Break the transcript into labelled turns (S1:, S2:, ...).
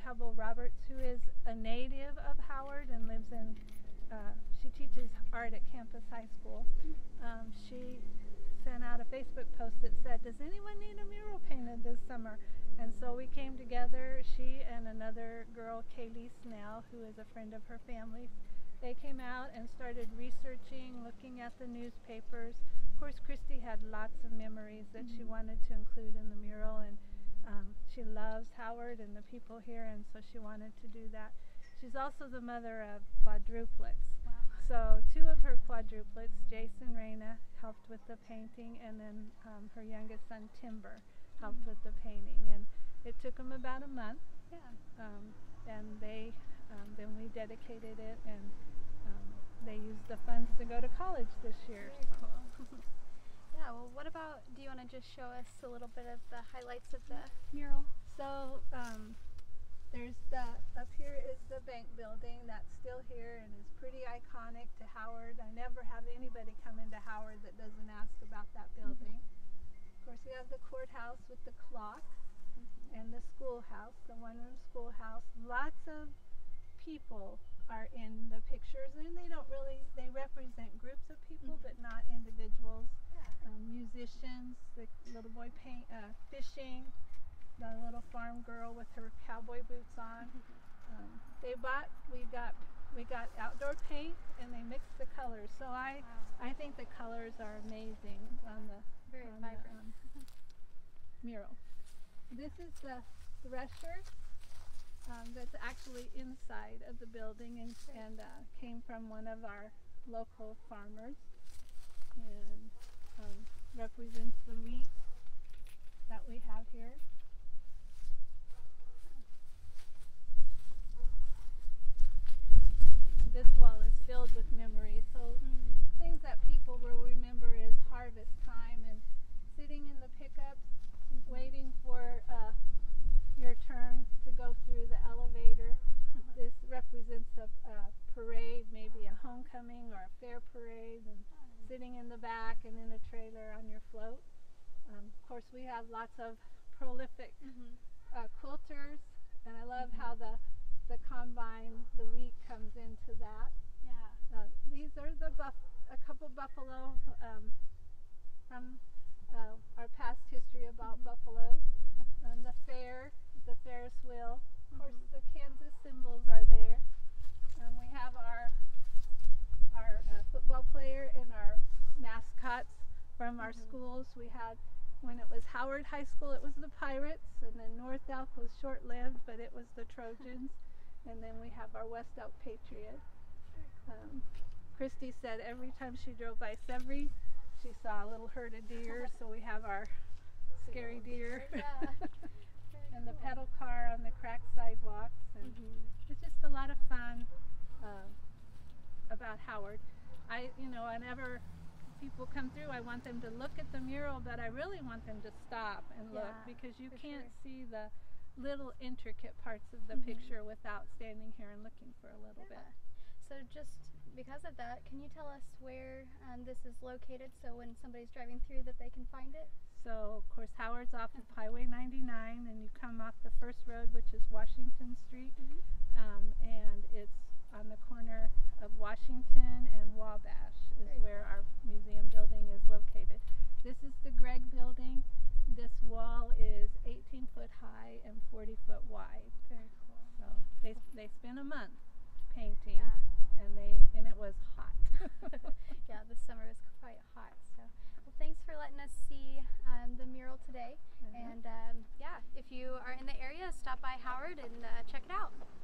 S1: Hubble Roberts, who is a native of Howard and lives in, she teaches art at Campus High School. She sent out a Facebook post that said, does anyone need a mural painted this summer? And so we came together, she and another girl, Kaylee Snell, who is a friend of her family. They came out and started researching, looking at the newspapers. Of course, Christy had lots of memories that she wanted to include in the mural, and she loves Howard and the people here, and so she wanted to do that. She's also the mother of quadruplets.
S2: Wow.
S1: So 2 of her quadruplets, Jace and Raina, helped with the painting, and then her youngest son, Timber, helped with the painting. And it took them about a month, and they then we dedicated it, and they used the funds to go to college this year.
S2: Very cool. Yeah, well, what about, do you want to just show us a little bit of the highlights of the mural?
S1: So there's up here is the bank building that's still here and is pretty iconic to Howard. I never have anybody come into Howard that doesn't ask about that building. Of course, we have the courthouse with the clock and the schoolhouse, the one-room schoolhouse. Lots of people are in the pictures, and they represent groups of people, but not individuals. Musicians, the little boy fishing, the little farm girl with her cowboy boots on. We got outdoor paint, and they mixed the colors. So I think the colors are amazing on the mural. This is the thresher that's actually inside of the building, and came from one of our local farmers, and represents the wheat that we have here. This wall is filled with memories. So things that people will remember is harvest time and sitting in the pickups, waiting for your turn to go through the elevator. This represents a parade, maybe a homecoming or a fair parade, and sitting in the back and in a trailer on your float. Of course, we have lots of prolific quilters, and I love how the combine, the wheat comes into that.
S2: Yeah.
S1: These are a couple buffalo from our past history about buffaloes. The Ferris wheel. Of course, the Kansas symbols are there. We have our football player and our mascots from our schools. We had, when it was Howard High School, it was the Pirates, and then North Elk was short-lived, but it was the Trojans. And then we have our West Elk Patriots. Christy said every time she drove by Severy, she saw a little herd of deer, so we have our scary deer. And the pedal car on the cracked sidewalks. And it's just a lot of fun about Howard. Whenever people come through, I want them to look at the mural, but I really want them to stop and look, because you can't see the little intricate parts of the picture without standing here and looking for a little bit.
S2: So just because of that, can you tell us where this is located, so when somebody's driving through that they can find it?
S1: So, of course, Howard's off of Highway 99, and you come off the first road, which is Washington Street, and it's on the corner of Washington and Wabash is where our museum building is located. This is the Gragg building. This wall is 18 foot high and 40 foot wide.
S2: Very cool.
S1: So they spent a month painting, and it was hot.
S2: Yeah, the summer is quite hot. So, well, thanks for letting us see the mural today. And if you are in the area, stop by Howard and check it out.